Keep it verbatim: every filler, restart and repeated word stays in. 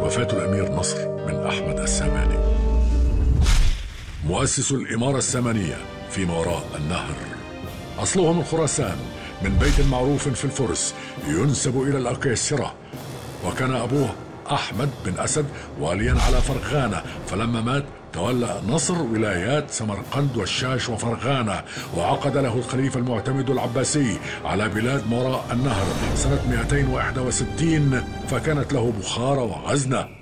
وفاة الأمير نصر بن أحمد الساماني، مؤسس الإمارة السامانية فيما وراء النهر. أصله من خراسان، من بيت معروف في الفرس ينسب إلى الأكيسرة، وكان أبوه أحمد بن أسد واليا على فرغانة، فلما مات تولى نصر ولايات سمرقند والشاش وفرغانة، وعقد له الخليفة المعتمد العباسي على بلاد ما وراء النهر سنة مئتين وواحد وستين، فكانت له بخارى وغزنة.